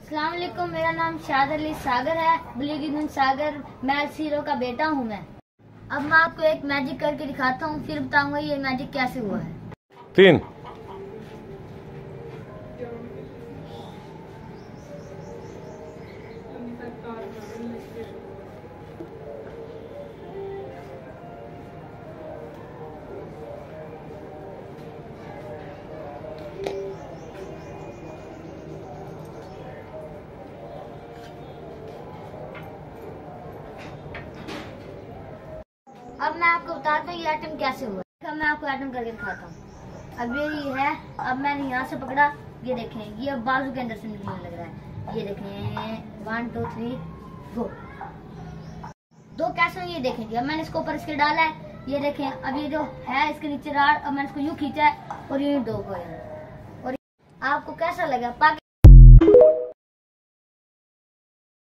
अस्सलाम वालेकुम, मेरा नाम शाद अली सागर है। बुलीगुन सागर मैल सीरो का बेटा हूँ मैं। अब मैं आपको एक मैजिक करके दिखाता हूँ, फिर बताऊंगा ये मैजिक कैसे हुआ है। 3 अब मैं आपको बताता हूँ ये आइटम कैसे हुआ है। अब मैं आपको आइटम करके दिखाता हूँ। अब ये है, अब मैंने यहाँ से पकड़ा, ये देखें, ये अब बाजू के अंदर से निकलने लग रहा है। ये देखें 1 2 3 गो। दो कैसे ये देखेंगे। अब मैंने इसको ऊपर इसके डाला है, ये देखें। अब ये जो है इसके नीचे राड, अब मैंने इसको यूं खींचा है और यूं दो को। और आपको कैसा लगा?